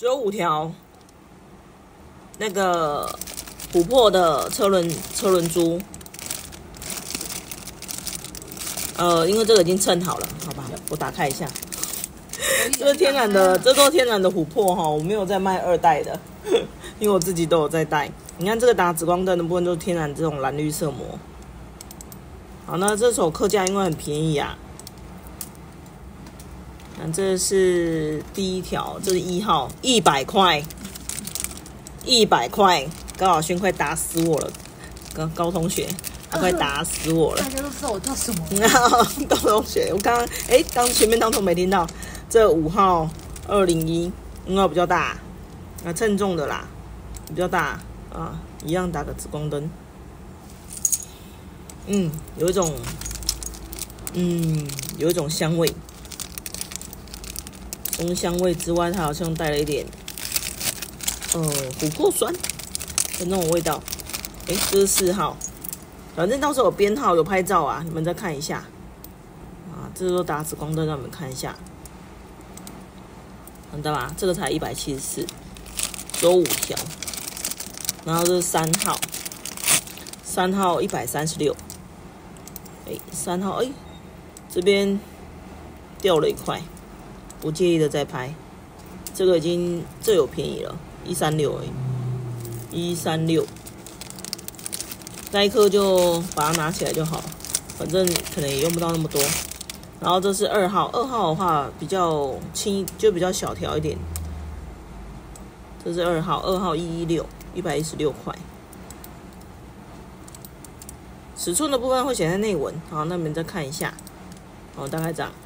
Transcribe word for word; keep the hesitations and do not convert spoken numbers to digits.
只有五条。那个琥珀的车轮车轮珠，呃，因为这个已经称好了，好吧，我打开一下。这是天然的，这都是天然的琥珀哈，我没有在卖二代的，因为我自己都有在戴。你看这个打紫光灯的部分，就是天然这种蓝绿色膜。好，那这手客价因为很便宜啊。那这是第一条，这是一号，一百块。一百块，高晓勋快打死我了，高高同学，他快打死我了。 大家都知道我叫什么？ 高同学，我刚刚哎，当前面当初没听到，这五号二零一，应该比较大，啊，称重的啦，比较大啊，一样打个紫光灯。嗯，有一种，嗯，有一种香味，从香味之外，它好像带了一点。呃，琥珀酸的那种味道，哎，这是四号，反正到时候有编号有拍照啊，你们再看一下啊。这是说打紫光灯，让你们看一下，看到吗？这个才一百七十四，只有五条。然后这是三号，三号一百三十六，哎，三号哎，这边掉了一块，不介意的再拍，这个已经这有便宜了。一三六而已，一三六，那一颗就把它拿起来就好，反正可能也用不到那么多。然后这是二号，二号的话比较轻，就比较小条一点。这是二号，二号一一六，一百一十六块。尺寸的部分会写在内文，好，那你们再看一下，好，大概这样。